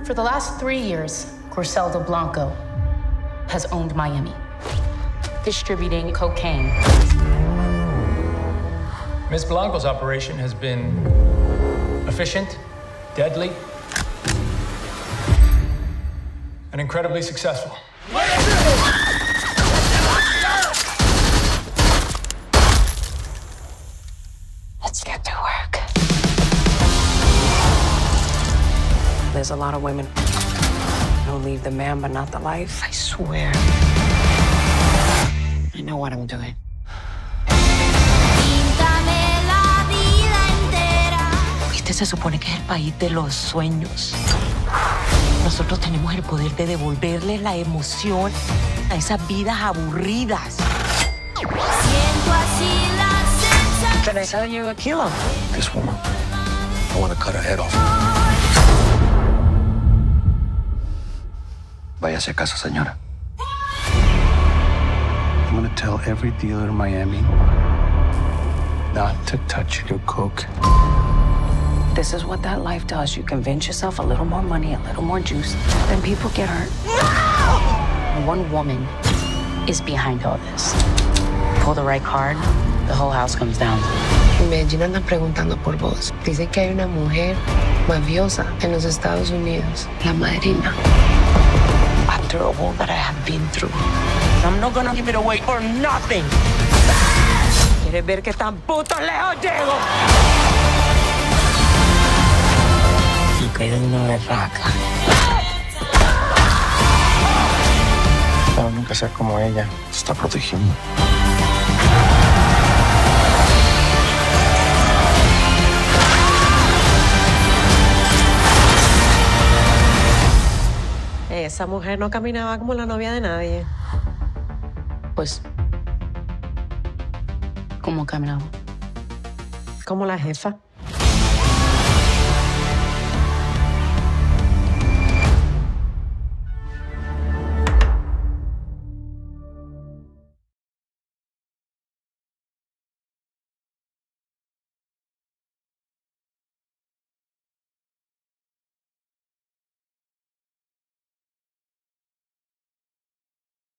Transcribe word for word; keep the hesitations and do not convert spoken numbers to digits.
For the last three years, Griselda Blanco has owned Miami, distributing cocaine. Miz Blanco's operation has been efficient, deadly, and incredibly successful. Let's get to work. There's a lot of women who leave the man but not the life. I swear. I know what I'm doing. Este se supone que es el país de los sueños. Nosotros tenemos el poder de devolverle la emoción a esas vidas aburridas. Can I sell you a kilo? This woman, I want to cut her head off. Váyase a casa, señora. I'm going to tell every dealer in Miami not to touch your coke. This is what that life does. You convince yourself a little more money, a little more juice, then people get hurt. No! One woman is behind all this. Pull the right card, the whole house comes down. Medellín anda preguntando por vos. Dicen que hay una mujer mafiosa en los Estados Unidos, la madrina. After all that I have been through, I'm not gonna give it away for nothing. ¿Quieres ver qué tan puto lejos llego? Y que es una berraca. Pero nunca ser como ella. Se está protegiendo. Esa mujer no caminaba como la novia de nadie. Pues, ¿cómo caminaba? Como la jefa.